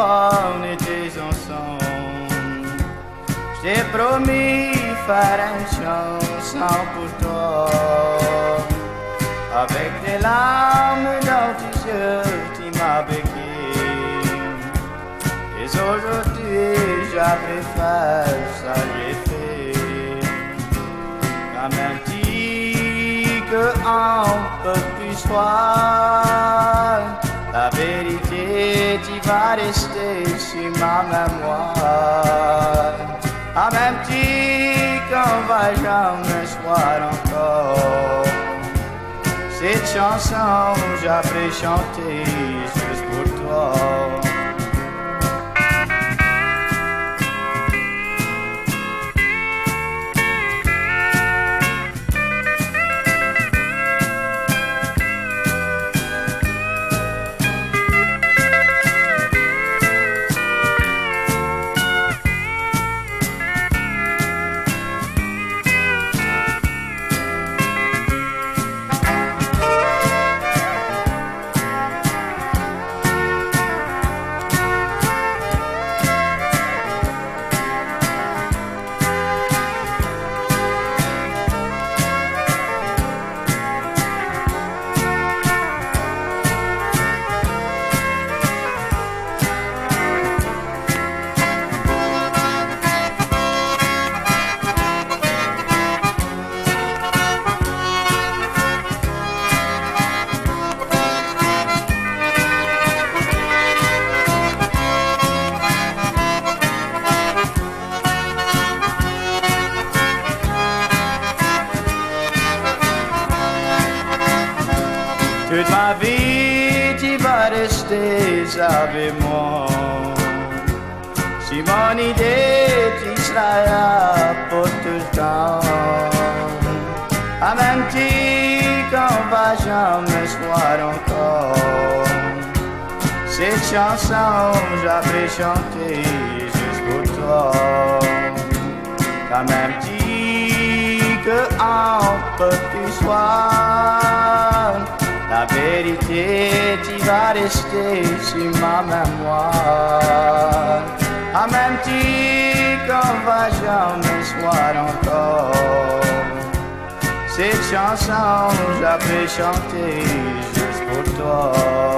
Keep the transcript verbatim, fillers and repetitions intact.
fois on était ensemble, j'ai promis faire une chanson pour toi. Avec des larmes dans tes yeux, tu m'as béqué. Et aujourd'hui j'avais fait ça, j'ai fait. Quand même dit qu'on peut plus soir, la vérité tu vas rester sur ma mémoire. En même temps qu'on va jamais se voir encore. Cette chanson j'avais chanté juste pour toi. Toute ma vie, tu vas rester avec moi. Si mon idée, tu seras là pour tout le temps. En même temps qu'on va jamais se voir encore. Cette chanson, j'avais chanté juste pour toi. Quand même dit qu'on peut plus soir. La vérité, tu vas rester sur ma mémoire. En même temps qu'on va jamais se voir encore. Cette chanson, j'avais chanté juste pour toi.